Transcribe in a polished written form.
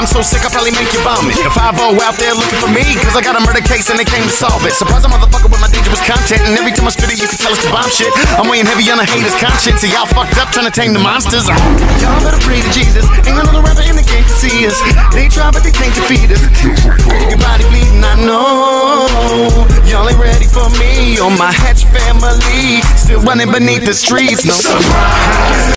I'm so sick, I probably make you vomit. The 5-0 out there looking for me, cause I got a murder case and they came to solve it. Surprise a motherfucker with my dangerous content, and every time I spit it, you can tell it's the bomb shit. I'm weighing heavy on a hater's conscience, so y'all fucked up trying to tame the monsters. Y'all better pray to Jesus, ain't another rapper in the game to see us. They try, but they can't defeat us. Your body bleeding, I know. Y'all ain't ready for me or my Hatch family. Still running beneath the streets, no surprise.